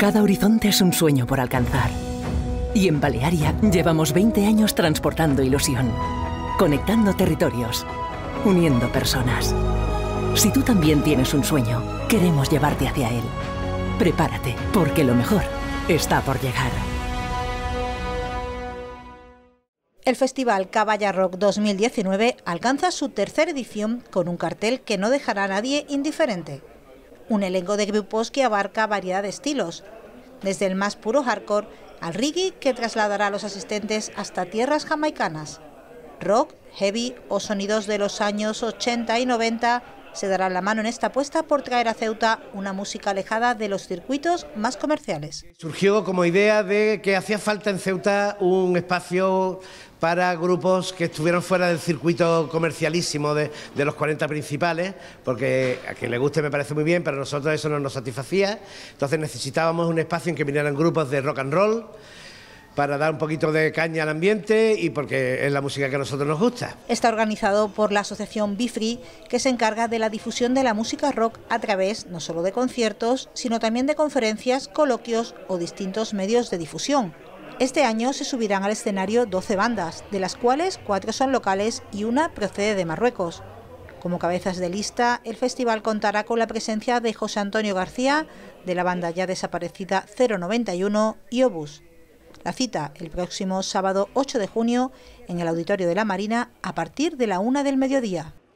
Cada horizonte es un sueño por alcanzar. Y en Balearia llevamos 20 años transportando ilusión, conectando territorios, uniendo personas. Si tú también tienes un sueño, queremos llevarte hacia él. Prepárate, porque lo mejor está por llegar. El Festival Caballa Rock 2019 alcanza su tercera edición con un cartel que no dejará a nadie indiferente. Un elenco de grupos que abarca variedad de estilos, desde el más puro hardcore al reggae que trasladará a los asistentes hasta tierras jamaicanas. Rock, heavy o sonidos de los años 80 y 90 se darán la mano en esta apuesta por traer a Ceuta una música alejada de los circuitos más comerciales. Surgió como idea de que hacía falta en Ceuta un espacio para grupos que estuvieran fuera del circuito comercialísimo de los 40 principales, porque a quien le guste me parece muy bien, pero a nosotros eso no nos satisfacía. Entonces necesitábamos un espacio en que vinieran grupos de rock and roll, para dar un poquito de caña al ambiente y porque es la música que a nosotros nos gusta. Está organizado por la asociación Be Free, que se encarga de la difusión de la música rock a través no solo de conciertos, sino también de conferencias, coloquios o distintos medios de difusión. Este año se subirán al escenario 12 bandas, de las cuales 4 son locales y una procede de Marruecos. Como cabezas de lista, el festival contará con la presencia de José Antonio García, de la banda ya desaparecida 091 y Obús. La cita el próximo sábado 8 de junio en el Auditorio de la Marina a partir de la 1 del mediodía.